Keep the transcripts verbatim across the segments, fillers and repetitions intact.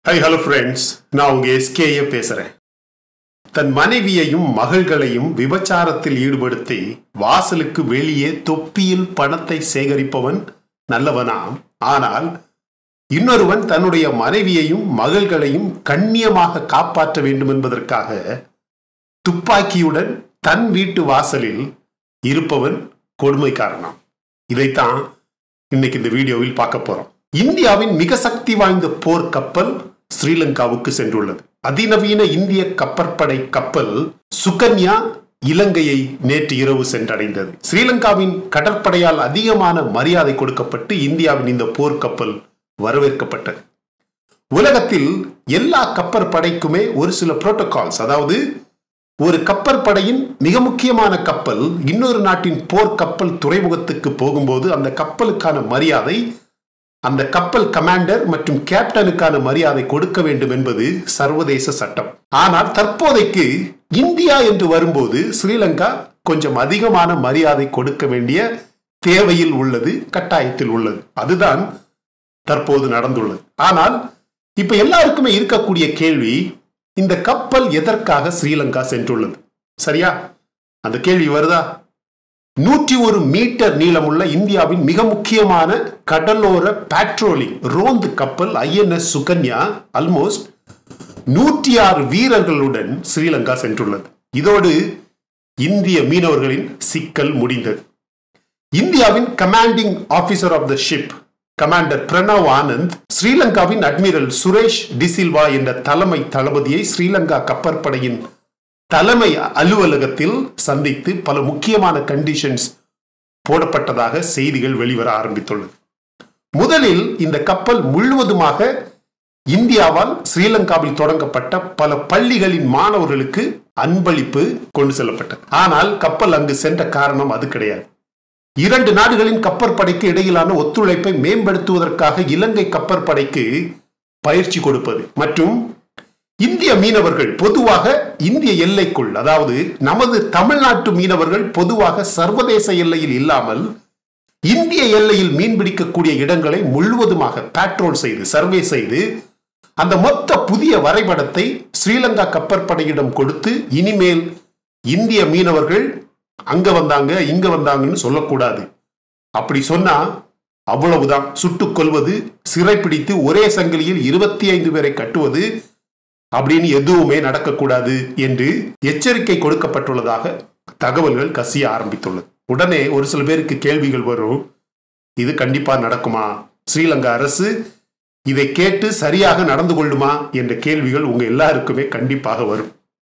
Hi, hello friends. நான் உங்க S K A பேசுறேன். தன் மனைவியையும் மகள்களையும் விபச்சாரத்தில் ஈடுபடுத்தி வாசலுக்கு வெளியே தொப்பியில் பணத்தை சேகரிப்பவன் நல்லவனாம். ஆனால் இன்னொருவன் தன்னுடைய மனைவியையும் மகள்களையும் கண்ணியமாக காப்பாற்ற வேண்டும் என்பதற்காக துப்பாக்கியுடன் தன் வீட்டு வாசலில் இருப்பவன் கொடுமைக்காரனாம். இதைத்தான் இன்னைக்கு இந்த வீடியோவில் பார்க்க போறோம். இந்தியாவின் மிக சக்தி வாய்ந்த போர் கப்பல் ஸ்ரீலங்காவுக்கு சென்றுள்ளது. அதிநவீன இந்திய கப்பற்படை கப்பல் சுகன்யா இலங்கையை நேற்று இரவு சென்றடைந்தது. ஸ்ரீலங்காவின் கடற்படையால் அதிகமான மரியாதை கொடுக்கப்பட்டு இந்தியாவின் இந்த போர் கப்பல் வரவேற்கப்பட்டது. உலகத்தில் எல்லா கப்பற்படைக்குமே ஒரு சில புரோட்டோகால்ஸ், அதாவது ஒரு கப்பற்படையின் மிக முக்கியமான கப்பல் இன்னொரு நாட்டின் போர் கப்பல் துறைமுகத்துக்கு போகும்போது அந்த கப்பலுக்கான மரியாதை அந்த கப்பல் கமாண்டர் மற்றும் கேப்டனுக்கான மரியாதை கொடுக்க வேண்டும் என்பது சர்வதேச சட்டம். ஆனால் தற்போதைக்கு இந்தியா என்று வரும்போது ஸ்ரீலங்கா கொஞ்சம் அதிகமான மரியாதை கொடுக்க வேண்டிய தேவையில் உள்ளது, கட்டாயத்தில் உள்ளது. அதுதான் தற்போது நடந்துள்ளது. ஆனால் இப்ப எல்லாருக்குமே இருக்கக்கூடிய கேள்வி, இந்த கப்பல் எதற்காக ஸ்ரீலங்கா சென்றுள்ளது? சரியா? அந்த கேள்வி வருதா? நூற்றி ஒரு மீட்டர் நீளமுள்ள இந்தியாவின் மிக முக்கியமான கடலோர பேட்ரோலிங் ரோந்து கப்பல் I N S Sukanya almost நூற்றி ஆறு வீரர்களுடன் ஸ்ரீலங்கா சென்றுள்ளது. இதோடு இந்திய மீனவர்களின் சிக்கல் முடிந்தது. இந்தியாவின் commanding officer of the ship commander Pranav Anand ஸ்ரீலங்காவின் அட்மிரல் சுரேஷ் டிசில்வா என்ற தலைமை தளபதியை ஸ்ரீலங்கா கப்பற்படையின் தலைமை அலுவலகத்தில் சந்தித்து பல முக்கியமான கண்டிஷன்ஸ் போடப்பட்டதாக செய்திகள் வெளிவர ஆரம்பித்துள்ளது. முதலில் இந்த கப்பல் முழுவதுமாக இந்தியாவால் ஸ்ரீலங்காவில் தொடங்கப்பட்ட பல பள்ளிகளின் மாணவர்களுக்கு அன்பளிப்பு கொண்டு செல்லப்பட்டது. ஆனால் கப்பல் அங்கு சென்ற காரணம் அது கிடையாது. இரண்டு நாடுகளின் கப்பற்படைக்கு இடையிலான ஒத்துழைப்பை மேம்படுத்துவதற்காக இலங்கை கப்பற்படைக்கு பயிற்சி கொடுப்பது மற்றும் இந்திய மீனவர்கள் பொதுவாக இந்திய எல்லைக்குள், அதாவது நமது தமிழ்நாட்டு மீனவர்கள் பொதுவாக சர்வதேச எல்லையில் இல்லாமல் இந்திய எல்லையில் மீன்பிடிக்கக்கூடிய இடங்களை முழுவதுமாக பேட்ரோல் செய்து சர்வே செய்து அந்த மொத்த புதிய வரைபடத்தை ஸ்ரீலங்கா கப்பற்படையிடம் கொடுத்து இனிமேல் இந்திய மீனவர்கள் அங்க வந்தாங்க இங்க வந்தாங்கன்னு சொல்லக்கூடாது. அப்படி சொன்னா அவ்வளவுதான், சுட்டுக் கொள்வது, சிறைப்பிடித்து ஒரே சங்கிலியில் இருபத்தி ஐந்து பேரை கட்டுவது அப்படின்னு எதுவுமே நடக்கக்கூடாது என்று எச்சரிக்கை கொடுக்கப்பட்டுள்ளதாக தகவல்கள் கசிய ஆரம்பித்துள்ளது. உடனே ஒரு சில பேருக்கு கேள்விகள் வரும், இது கண்டிப்பா நடக்குமா? ஸ்ரீலங்கா அரசு இதை கேட்டு சரியாக நடந்து கொள்ளுமா என்ற கேள்விகள் உங்க எல்லாருக்குமே கண்டிப்பாக வரும்.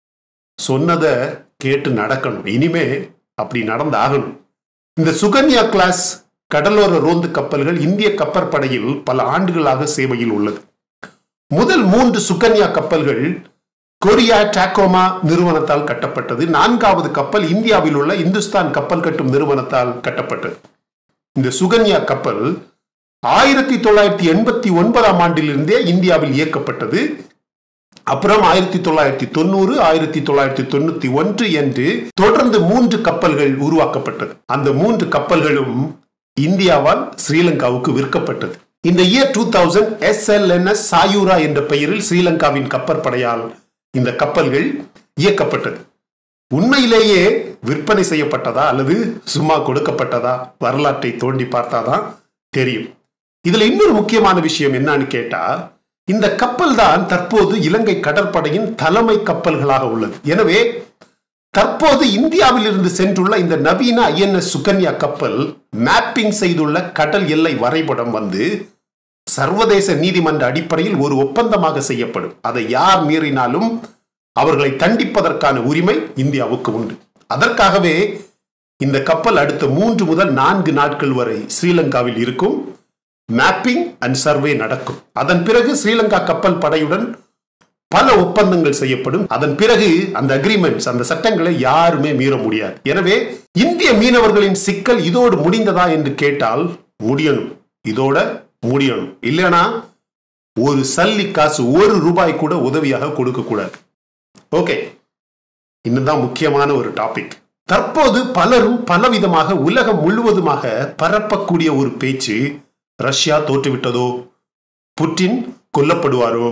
சொன்னதை கேட்டு நடக்கணும், இனிமே அப்படி நடந்தாகணும். இந்த சுகன்யா கிளாஸ் கடலோர ரோந்து கப்பல்கள் இந்திய கப்பற்படையில் பல ஆண்டுகளாக சேவையில் உள்ளது. முதல் மூன்று சுகன்யா கப்பல்கள் கொரியா டாக்கோமா நிறுவனத்தால் கட்டப்பட்டது. நான்காவது கப்பல் இந்தியாவில் உள்ள இந்துஸ்தான் கப்பல் கட்டும் நிறுவனத்தால் கட்டப்பட்டது. இந்த சுகன்யா கப்பல் ஆயிரத்தி தொள்ளாயிரத்தி எண்பத்தி ஒன்பதாம் ஆண்டிலிருந்தே இந்தியாவில் இயக்கப்பட்டது. அப்புறம் ஆயிரத்தி தொள்ளாயிரத்தி தொண்ணூறு ஆயிரத்தி தொள்ளாயிரத்தி தொண்ணூத்தி ஒன்று என்று தொடர்ந்து மூன்று கப்பல்கள் உருவாக்கப்பட்டது. அந்த மூன்று கப்பல்களும் இந்தியாவால் ஸ்ரீலங்காவுக்கு விற்கப்பட்டது. இந்த year two thousand S L N S Sayura என்ற பெயரில் ஸ்ரீலங்காவின் கப்பற்படையால் இந்த கப்பல்கள் இயக்கப்பட்டது. உண்மையிலேயே விற்பனை செய்யப்பட்டதா அல்லது சும்மா கொடுக்கப்பட்டதா வரலாற்றை தோண்டி பார்த்தாதான் தெரியும். இதுல இன்னொரு முக்கியமான விஷயம் என்னன்னு கேட்டா, இந்த கப்பல் தான் தற்போது இலங்கை கடற்படையின் தலைமை கப்பல்களாக உள்ளது. எனவே தற்போது இந்தியாவில் இருந்து சென்றுள்ள இந்த நவீன ஐ என் எஸ் சுகன்யா கப்பல் மேப்பிங் செய்துள்ள கடல் எல்லை வரைபடம் வந்து சர்வதேச நீதிமன்ற அடிப்படையில் ஒரு ஒப்பந்தமாக செய்யப்படும். அதை யார் மீறினாலும் அவர்களை தண்டிப்பதற்கான உரிமை இந்தியாவுக்கு உண்டு. அதற்காகவே இந்த கப்பல் அடுத்த மூன்று முதல் நான்கு நாட்கள் வரை ஸ்ரீலங்காவில் இருக்கும். மேப்பிங் அண்ட் சர்வே நடக்கும். அதன் பிறகு ஸ்ரீலங்கா கப்பல் படையுடன் பல ஒப்பந்தங்கள் செய்யப்படும். அதன் பிறகு அந்த அக்ரிமெண்ட்ஸ், அந்த சட்டங்களை யாருமே மீற முடியாது. எனவே இந்திய மீனவர்களின் சிக்கல் இதோடு முடிந்ததா என்று கேட்டால் முடியணும், இதோட முடியணும். இல்லைனா ஒரு சல்லி காசு, ஒரு ரூபாய் கூட உதவியாக கொடுக்க கூடாது. ஓகே, இன்னும் முக்கியமான ஒரு டாபிக். தற்போது பலரும் பலவிதமாக உலகம் முழுவதுமாக பரப்பக்கூடிய ஒரு பேச்சு, ரஷ்யா தோற்றுவிட்டதோ, புட்டின் கொல்லப்படுவாரோ,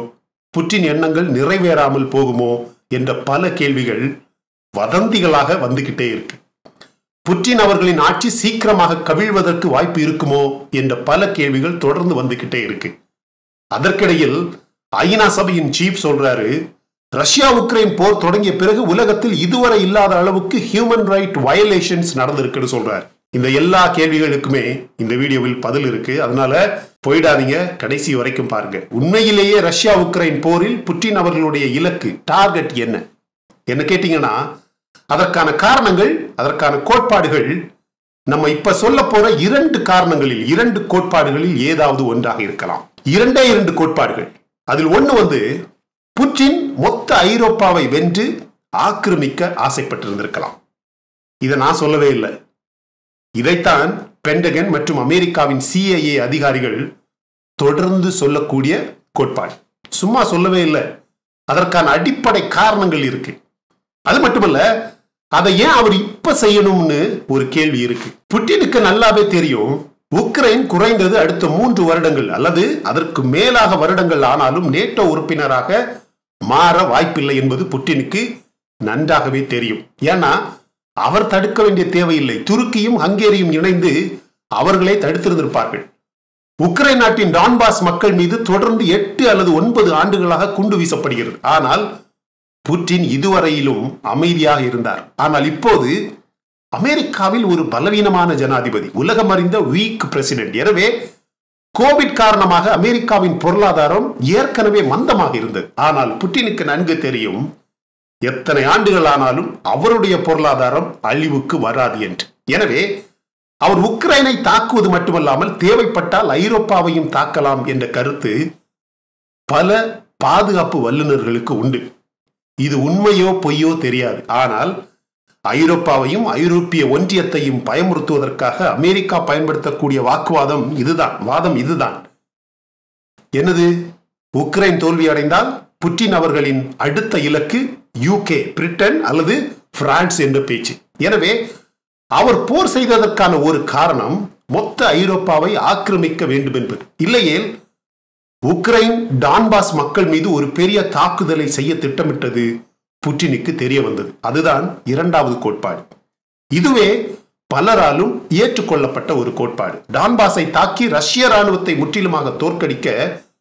புட்டின் எண்ணங்கள் நிறைவேறாமல் போகுமோ என்ற பல கேள்விகள் வதந்திகளாக வந்துகிட்டே இருக்கு. புட்டின் அவர்களின் ஆட்சி சீக்கிரமாக கவிழ்வதற்கு வாய்ப்பு இருக்குமோ என்ற பல கேள்விகள் தொடர்ந்து வந்துகிட்டே இருக்கு. அதற்கிடையில் ஐநா சபையின் சீஃப் சொல்றாரு, ரஷ்யா உக்ரைன் போர் தொடங்கிய பிறகு உலகத்தில் இதுவரை இல்லாத அளவுக்கு ஹியூமன் ரைட் வயலேஷன்ஸ் நடந்திருக்குன்னு சொல்றாரு. இந்த எல்லா கேள்விகளுக்குமே இந்த வீடியோவில் பதில் இருக்கு. அதனால போயிடாதீங்க, கடைசி வரைக்கும் பாருங்க. உண்மையிலேயே ரஷ்யா உக்ரைன் போரில் புட்டின் அவர்களுடைய இலக்கு டார்கெட் என்ன என்ன கேட்டீங்கன்னா, அதற்கான காரணங்கள், அதற்கான கோட்பாடுகள் நம்ம இப்ப சொல்ல போற இரண்டு காரணங்களில், இரண்டு கோட்பாடுகளில் ஏதாவது ஒன்றாக இருக்கலாம். இரண்டே இரண்டு கோட்பாடுகள். அதில் ஒண்ணு வந்து புட்டின் மொத்த ஐரோப்பாவை வென்று ஆக்கிரமிக்க ஆசைப்பட்டிருந்திருக்கலாம். இதை நான் சொல்லவே இல்லை. இதைத்தான் பென்டகன் மற்றும் அமெரிக்காவின் சிஐஏ அதிகாரிகள் தொடர்ந்து சொல்லக்கூடிய கோட்பாடு. சும்மா சொல்லவே இல்லை, அதற்கான அடிப்படை காரணங்கள் இருக்கு. அது மட்டுமல்ல, அதை ஏன் அவர் இப்ப செய்யணும்னு ஒரு கேள்வி இருக்கு. புட்டினுக்கு நல்லாவே தெரியும், உக்ரைன் குறைந்தது அடுத்த மூன்று வருடங்கள் அல்லது அதற்கு மேலாக வருடங்கள் ஆனாலும் நேட்டோ உறுப்பினராக மாற வாய்ப்பில்லை என்பது புட்டினுக்கு நன்றாகவே தெரியும். ஏன்னா அவர் தடுக்க வேண்டிய தேவையில்லை. துருக்கியும் ஹங்கேரியும் இணைந்து அவர்களே தடுத்திருந்திருப்பார்கள். உக்ரைன் நாட்டின் டான்பாஸ் மக்கள் மீது தொடர்ந்து எட்டு அல்லது ஒன்பது ஆண்டுகளாக குண்டு வீசப்படுகிறது. ஆனால் புட்டின் இதுவரையிலும் அமைதியாக இருந்தார். ஆனால் இப்போது அமெரிக்காவில் ஒரு பலவீனமான ஜனாதிபதி, உலகம் அறிந்த வீக் பிரசிடென்ட். எனவே கோவிட் காரணமாக அமெரிக்காவின் பொருளாதாரம் ஏற்கனவே மந்தமாக இருந்தது. ஆனால் புட்டினுக்கு நன்கு தெரியும், எத்தனை ஆண்டுகள் ஆனாலும் அவருடைய பொருளாதாரம் அழிவுக்கு வராது என்று. எனவே அவர் உக்ரைனை தாக்குவது மட்டுமல்லாமல் தேவைப்பட்டால் ஐரோப்பாவையும் தாக்கலாம் என்ற கருத்து பல பாதுகாப்பு வல்லுநர்களுக்கு உண்டு. இது உண்மையோ பொய்யோ தெரியாது. ஆனால் ஐரோப்பாவையும் ஐரோப்பிய ஒன்றியத்தையும் பயமுறுத்துவதற்காக அமெரிக்கா பயன்படுத்தக்கூடிய வாக்குவாதம் இதுதான், வாதம் இதுதான். என்னது? உக்ரைன் தோல்வி அடைந்தால் புட்டின் அவர்களின் அடுத்த இலக்கு யூகே, பிரிட்டன் அல்லது பிரான்ஸ் என்ற பேச்சு. எனவே அவர் போர் செய்ததற்கான ஒரு காரணம் மொத்த ஐரோப்பாவை ஆக்கிரமிக்க வேண்டும் என்பது. இல்லையேல் உக்ரைன் டான்பாஸ் மக்கள் மீது ஒரு பெரிய தாக்குதலை செய்ய திட்டமிட்டது புட்டினுக்கு தெரிய வந்தது. அதுதான் இரண்டாவது கோட்பாடு. இதுவே பலராலும் ஏற்றுக்கொள்ளப்பட்ட ஒரு கோட்பாடு. டான்பாஸை தாக்கி ரஷ்ய ராணுவத்தை முற்றிலுமாக தோற்கடிக்க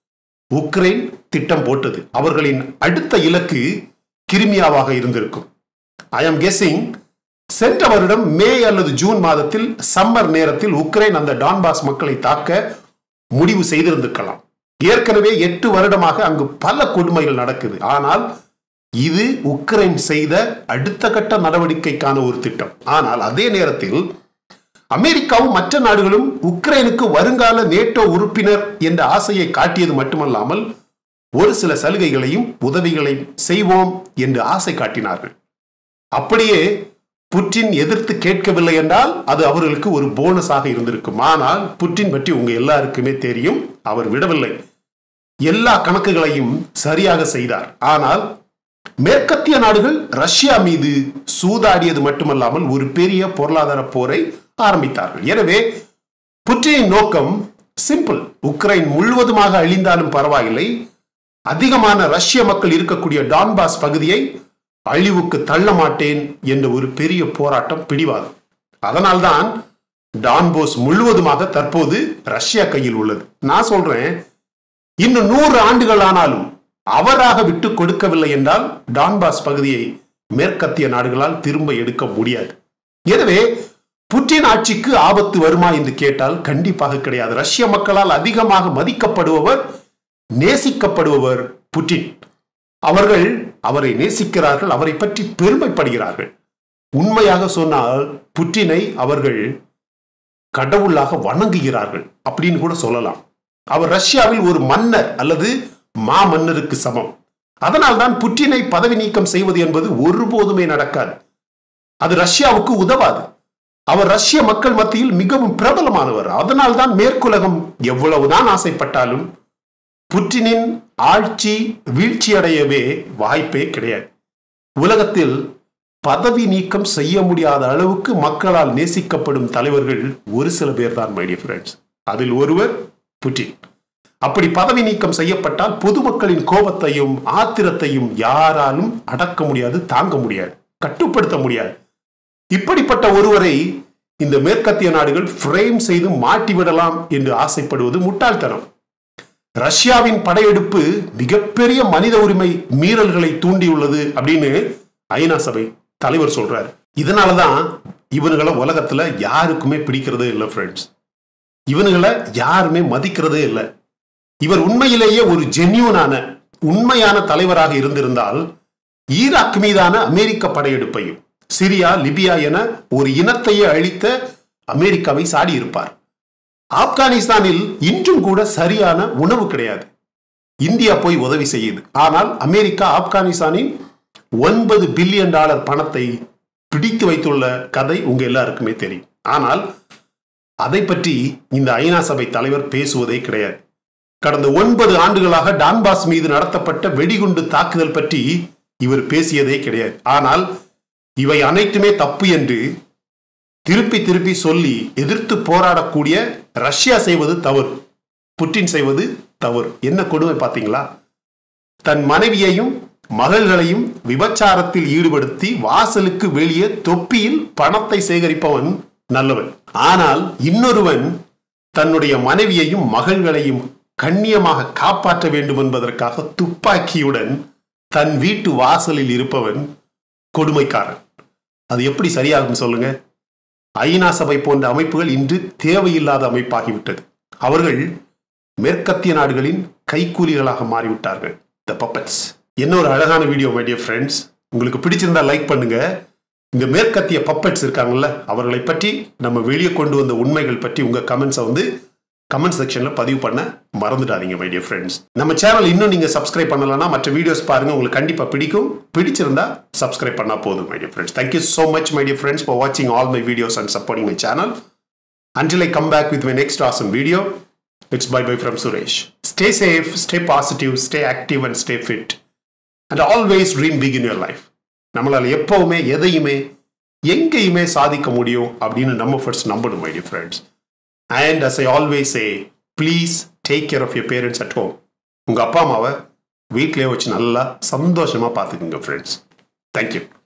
உக்ரைன் திட்டம் போட்டது. அவர்களின் அடுத்த இலக்கு கிரிமியாவாக இருந்திருக்கும். ஐ எம் கெஸிங் சென்ற வருடம் மே அல்லது ஜூன் மாதத்தில் சம்மர் நேரத்தில் உக்ரைன் அந்த டான்பாஸ் மக்களை தாக்க முடிவு செய்திருந்திருக்கலாம். ஏற்கனவே எட்டு வருடமாக அங்கு பல கொடுமைகள் நடக்குது. ஆனால் இது உக்ரைன் செய்த அடுத்த கட்ட நடவடிக்கைக்கான ஒரு திட்டம். ஆனால் அதே நேரத்தில் அமெரிக்காவும் மற்ற நாடுகளும் உக்ரைனுக்கு வருங்கால நேட்டோ உறுப்பினர் என்ற ஆசையை காட்டியது மட்டுமல்லாமல் ஒரு சில சலுகைகளையும் உதவிகளை செய்வோம் என்று ஆசை காட்டினார்கள். அப்படியே புட்டின் எதிர்த்து கேட்கவில்லை என்றால் அது அவர்களுக்கு ஒரு போனஸாக இருந்திருக்கும். ஆனால் புட்டின் பற்றி உங்க எல்லாருக்குமே தெரியும், அவர் விடவில்லை. எல்லா கணக்குகளையும் சரியாக செய்தார். ஆனால் மேற்கத்திய நாடுகள் ரஷ்யா மீது சூதாடியது மட்டுமல்லாமல் ஒரு பெரிய பொருளாதார போரை ஆரம்பித்தார்கள். எனவே புட்டினின் நோக்கம் சிம்பிள். உக்ரைன் முழுவதுமாக அழிந்தாலும் பரவாயில்லை, அதிகமான ரஷ்ய மக்கள் இருக்கக்கூடிய டான்பாஸ் பகுதியை அழிவுக்கு தள்ள மாட்டேன் என்ற ஒரு பெரிய போராட்டம், பிடிவாதம். அதனால்தான் டான்போஸ் முழுவதுமாக தற்போது ரஷ்யா கையில் உள்ளது. நான் சொல்றேன், இன்னும் நூறு ஆண்டுகள் ஆனாலும் அவராக விட்டு கொடுக்கவில்லை என்றால் டான்பாஸ் பகுதியை மேற்கத்திய நாடுகளால் திரும்ப எடுக்க முடியாது. எனவே புட்டின் ஆட்சிக்கு ஆபத்து வருமா என்று கேட்டால் கண்டிப்பாக கிடையாது. ரஷ்ய மக்களால் அதிகமாக மதிக்கப்படுபவர், நேசிக்கப்படுபவர் புட்டின். அவர்கள் அவரை நேசிக்கிறார்கள், அவரை பற்றி பெருமைப்படுகிறார்கள். உண்மையாக சொன்னால் புட்டினை அவர்கள் கடவுளாக வணங்குகிறார்கள் அப்படின்னு கூட சொல்லலாம். அவர் ரஷ்யாவில் ஒரு மன்னர் அல்லது மா மன்னருக்கு சமம். அதனால்தான் புட்டினை பதவி நீக்கம் செய்வது என்பது ஒருபோதுமே நடக்காது. அது ரஷ்யாவுக்கு உதவாது. அவர் ரஷ்ய மக்கள் மத்தியில் மிகவும் பிரபலமானவர். அதனால்தான் மேற்குலகம் எவ்வளவுதான் ஆசைப்பட்டாலும் புட்டினின் ஆட்சி வீழ்ச்சியடையவே வாய்ப்பே கிடையாது. உலகத்தில் பதவி நீக்கம் செய்ய முடியாத அளவுக்கு மக்களால் நேசிக்கப்படும் தலைவர்கள் ஒரு சில பேர் தான் மை டியர் ஃப்ரெண்ட்ஸ். அதில் ஒருவர் புட்டின். அப்படி பதவி நீக்கம் செய்யப்பட்டால் பொதுமக்களின் கோபத்தையும் ஆத்திரத்தையும் யாராலும் அடக்க முடியாது, தாங்க முடியாது, கட்டுப்படுத்த முடியாது. இப்படிப்பட்ட ஒருவரை இந்த மேற்கத்திய நாடுகள் ஃப்ரேம் செய்து மாட்டிவிடலாம் என்று ஆசைப்படுவது முட்டாள்தனம். ரஷ்யாவின் படையெடுப்பு மிகப்பெரிய மனித உரிமை மீறல்களை தூண்டியுள்ளது அப்படின்னு ஐநா சபை தலைவர் சொல்றாரு. இதனாலதான் இவனுங்களை உலகத்துல யாருக்குமே பிடிக்கிறதே இல்லை ஃப்ரெண்ட்ஸ். இவனுங்களை யாருமே மதிக்கிறதே இல்லை. இவர் உண்மையிலேயே ஒரு ஜென்யூனான உண்மையான தலைவராக இருந்திருந்தால் ஈராக் மீதான அமெரிக்க படையெடுப்பையும் சிரியா, லிபியா என ஒரு இனத்தையே அழித்த அமெரிக்காவை சாடி இருப்பார். ஆப்கானிஸ்தானில் இன்றும் கூட சரியான உணவு கிடையாது. இந்தியா போய் உதவி செய்யுது. ஆனால் அமெரிக்கா ஆப்கானிஸ்தானின் ஒன்பது பில்லியன் டாலர் பணத்தை பிடித்து வைத்துள்ள கதை உங்க எல்லாருக்குமே தெரியும். ஆனால் அதை பற்றி இந்த ஐநா சபை தலைவர் பேசுவதே கிடையாது. கடந்த ஒன்பது ஆண்டுகளாக டான்பாஸ் மீது நடத்தப்பட்ட வெடிகுண்டு தாக்குதல் பற்றி இவர் பேசியதே கிடையாது. ஆனால் இவை அனைத்துமே தப்பு என்று திருப்பி திருப்பி சொல்லி எதிர்த்து போராடக்கூடிய ரஷ்யா செய்வது தவறு, புட்டின் செய்வது தவறு. என்ன கொடுமை பார்த்தீங்களா? தன் மனைவியையும் மகள்களையும் விபச்சாரத்தில் ஈடுபடுத்தி வாசலுக்கு வெளியே தொப்பியில் பணத்தை சேகரிப்பவன் நல்லவன். ஆனால் இன்னொருவன் தன்னுடைய மனைவியையும் மகள்களையும் கண்ணியமாக காப்பாற்ற வேண்டும் என்பதற்காக துப்பாக்கியுடன் தன் வீட்டு வாசலில் இருப்பவன் கொடுமைக்காரன். அது எப்படி சரியாகும் சொல்லுங்க? ஐநா சபை போன்ற அமைப்புகள் இன்று தேவையில்லாத அமைப்பாகிவிட்டது. அவர்கள் மேற்கத்திய நாடுகளின் கைக்கூலிகளாக மாறிவிட்டார்கள். த பப்பட்ஸ். என்ன ஒரு அழகான வீடியோ மை டியர் ஃப்ரெண்ட்ஸ். உங்களுக்கு பிடிச்சிருந்தா லைக் பண்ணுங்க. இந்த மேற்கத்திய பப்பட்ஸ் இருக்காங்கல்ல, அவர்களை பற்றி நம்ம வெளியே கொண்டு வந்த உண்மைகள் பற்றி உங்க கமெண்ட்ஸை வந்து கமெண்ட் செக்ஷன்ல பதிவு பண்ண மறந்துடாதீங்க மை டியர் ஃப்ரெண்ட்ஸ். நம்ம சேனல் இன்னும் நீங்க சப்ஸ்கிரைப் பண்ணலன்னா மற்ற வீடியோஸ் பாருங்க, உங்களுக்கு கண்டிப்பா பிடிக்கும். பிடிச்சிருந்தா சப்ஸ்கிரைப் பண்ணா போதும் my dear friends. Thank you so much my dear friends for watching all my videos and supporting my channel. Until I come back with my next awesome video, it's bye bye from Suresh. Stay safe, stay positive, stay active and stay fit. And always dream big in your life. நம்மளால எப்பவுமே எதையுமே எங்கேயுமே சாதிக்க முடியும் அப்படின்னு நம்ம first நம்பணும் my dear friends. And as I always say, please take care of your parents at home. உங்க அப்பா அம்மாவை வீட்டிலே வச்சு நல்லா சந்தோஷமா பார்த்துக்குங்க ஃப்ரெண்ட்ஸ். Thank you.